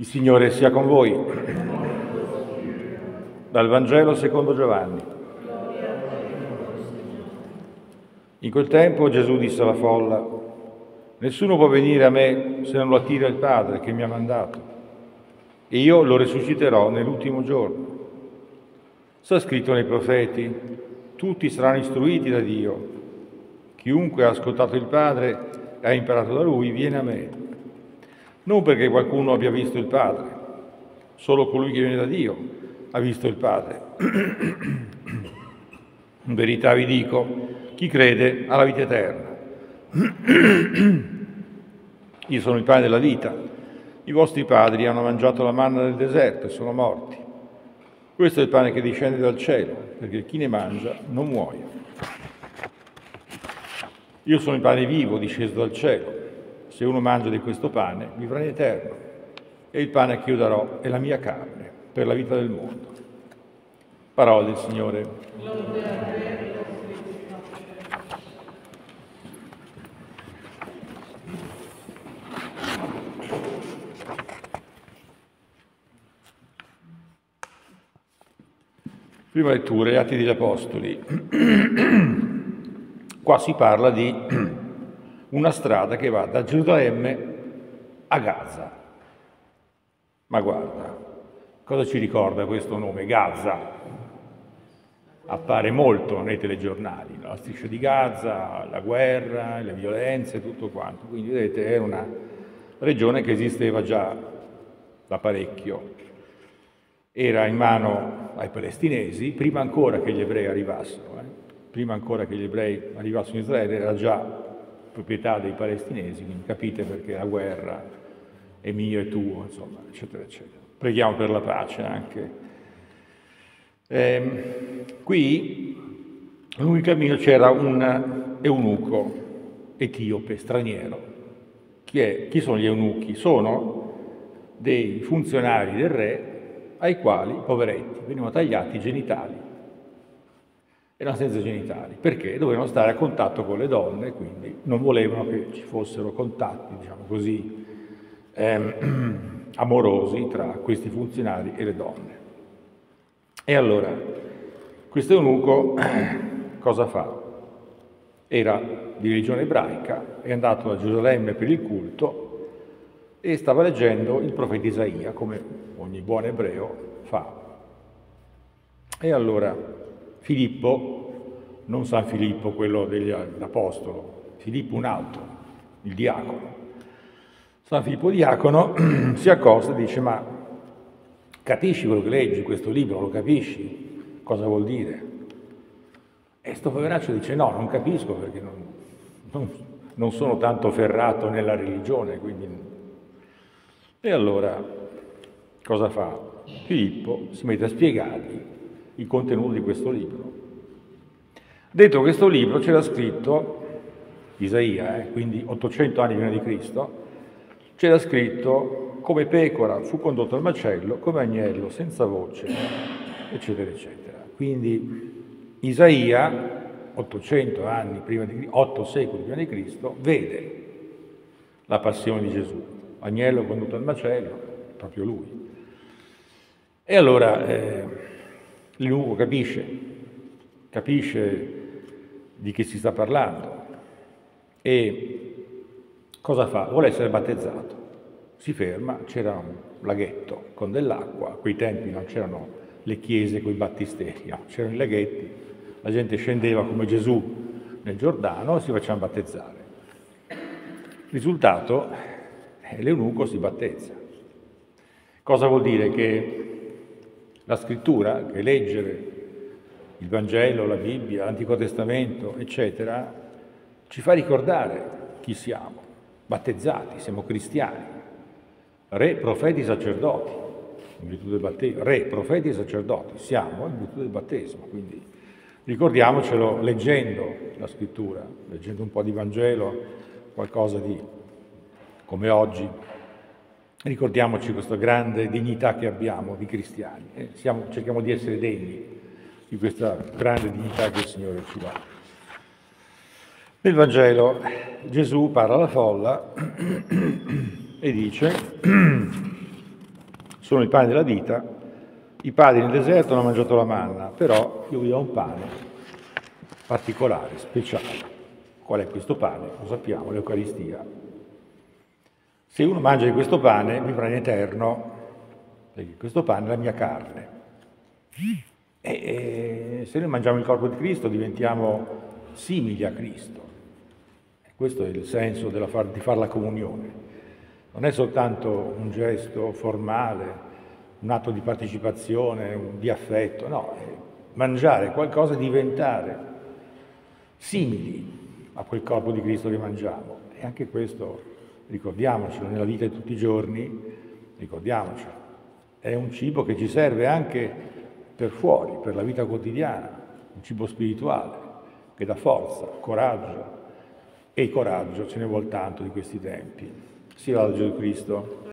Signore sia con voi. Dal Vangelo secondo Giovanni. In quel tempo Gesù disse alla folla: nessuno può venire a me se non lo attira il Padre che mi ha mandato, e io lo risusciterò nell'ultimo giorno. Sta scritto nei profeti: tutti saranno istruiti da Dio. Chiunque ha ascoltato il Padre e ha imparato da Lui viene a me. Non perché qualcuno abbia visto il Padre, solo colui che viene da Dio ha visto il Padre. In verità vi dico, chi crede ha la vita eterna. Io sono il pane della vita. I vostri padri hanno mangiato la manna nel deserto e sono morti. Questo è il pane che discende dal cielo, perché chi ne mangia non muoia. Io sono il pane vivo disceso dal cielo. Se uno mangia di questo pane, vivrà in eterno. E il pane che io darò è la mia carne, per la vita del mondo. Parola del Signore. Prima lettura, gli Atti degli Apostoli. Qua si parla di una strada che va da Gerusalemme a Gaza. Ma guarda, cosa ci ricorda questo nome, Gaza? Appare molto nei telegiornali, no? La striscia di Gaza, la guerra, le violenze, tutto quanto. Quindi vedete, è una regione che esisteva già da parecchio. Era in mano ai palestinesi, prima ancora che gli ebrei arrivassero. Prima ancora che gli ebrei arrivassero in Israele era già proprietà dei palestinesi, quindi capite perché la guerra è mio e tuo, insomma, eccetera, eccetera. Preghiamo per la pace anche. Qui, lungo il cammino, c'era un eunuco etiope, straniero. Chi sono gli eunuchi? Sono dei funzionari del re ai quali, poveretti, venivano tagliati i genitali. Erano senza genitali, perché dovevano stare a contatto con le donne, quindi non volevano che ci fossero contatti, diciamo così, amorosi tra questi funzionari e le donne. E allora, questo eunuco cosa fa? Era di religione ebraica, è andato a Gerusalemme per il culto e stava leggendo il profeta Isaia, come ogni buon ebreo fa. E allora Filippo, non San Filippo, quello dell'Apostolo, Filippo un altro, il diacono. San Filippo diacono si accosta e dice: ma capisci quello che leggi, questo libro, lo capisci? Cosa vuol dire? E sto poveraccio dice: no, non capisco perché non sono tanto ferrato nella religione. Quindi... E allora cosa fa? Filippo si mette a spiegargli il contenuto di questo libro. Dentro questo libro c'era scritto, Isaia, quindi 800 anni prima di Cristo, c'era scritto: come pecora fu condotto al macello, come agnello senza voce, eccetera, eccetera. Quindi Isaia, 800 anni prima di Cristo, 8 secoli prima di Cristo, vede la passione di Gesù, agnello condotto al macello, proprio lui. E allora l'eunuco capisce di che si sta parlando e cosa fa? Vuole essere battezzato. Si ferma, c'era un laghetto con dell'acqua, a quei tempi non c'erano le chiese con i battisteri, no, c'erano i laghetti, la gente scendeva come Gesù nel Giordano e si faceva battezzare. Risultato, l'eunuco si battezza. Cosa vuol dire? Che la scrittura, che leggere il Vangelo, la Bibbia, l'Antico Testamento, eccetera, ci fa ricordare chi siamo, battezzati, siamo cristiani, re, profeti, sacerdoti, in virtù del battesimo, re, profeti e sacerdoti, siamo in virtù del battesimo, quindi ricordiamocelo leggendo la scrittura, leggendo un po' di Vangelo, qualcosa di, come oggi, ricordiamoci questa grande dignità che abbiamo di cristiani, cerchiamo di essere degni di questa grande dignità che il Signore ci dà. Nel Vangelo Gesù parla alla folla e dice: sono il pane della vita. I padri nel deserto hanno mangiato la manna, però io vi do un pane particolare, speciale. Qual è questo pane? Lo sappiamo, l'Eucaristia. Se uno mangia di questo pane vivrà in eterno, perché questo pane è la mia carne. E se noi mangiamo il corpo di Cristo diventiamo simili a Cristo. E questo è il senso di fare la comunione. Non è soltanto un gesto formale, un atto di partecipazione, di affetto, no, è mangiare qualcosa e diventare simili a quel corpo di Cristo che mangiamo. E anche questo, ricordiamocelo, nella vita di tutti i giorni, ricordiamocelo, è un cibo che ci serve anche per fuori, per la vita quotidiana, un cibo spirituale, che dà forza, coraggio, e il coraggio ce ne vuol tanto di questi tempi. Sia lodato Gesù Cristo.